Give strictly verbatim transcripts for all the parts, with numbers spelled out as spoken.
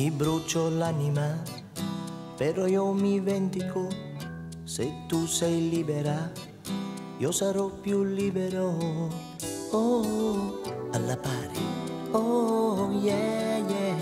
Mi brucio l'anima, però io mi vendico. Se tu sei libera, io sarò più libero. Oh, alla pari, oh yeah yeah.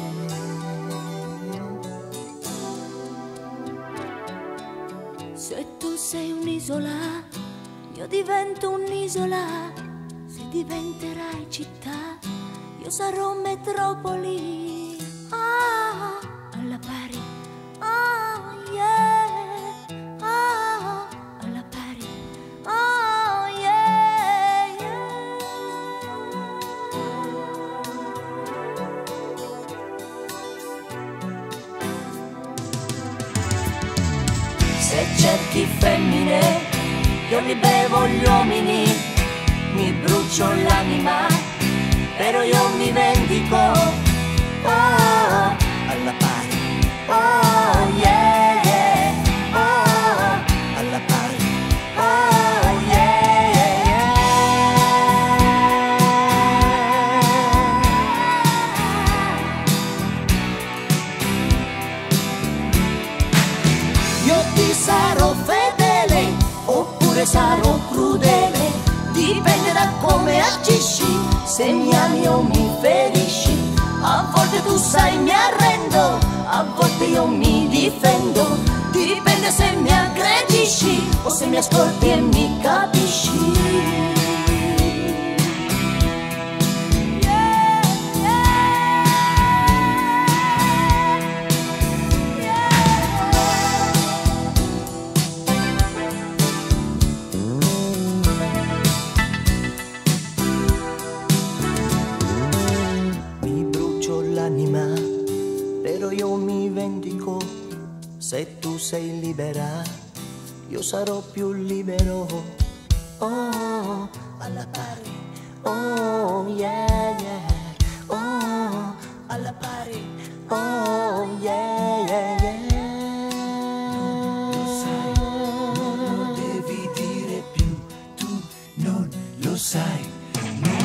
Se tu sei un'isola, io divento un'isola. Se diventerai città, io sarò metropoli. Ah, alla pari, oh yeah. Ah, alla pari, oh yeah, yeah. Se cerchi femmine, io li bevo gli uomini. Mi brucio l'anima, però io mi vendico. Oh, Alla pari, oh yeah, yeah. Oh, alla pari, oh yeah, yeah. io ti sarò fedele, oppure sarò crudele. Dipende da come agisci, se mi ami o mi ferisci. A volte tu sai mi arrendo, a volte io mi difendo. Dipende se mi aggredisci o se mi ascolti e mi capisci. L'anima, però io mi vendico. Se tu sei libera, io sarò più libero. Oh, alla pari, oh yeah yeah. Oh, alla pari, oh yeah yeah yeah. Non lo sai, non lo devi dire più, tu non lo sai. Non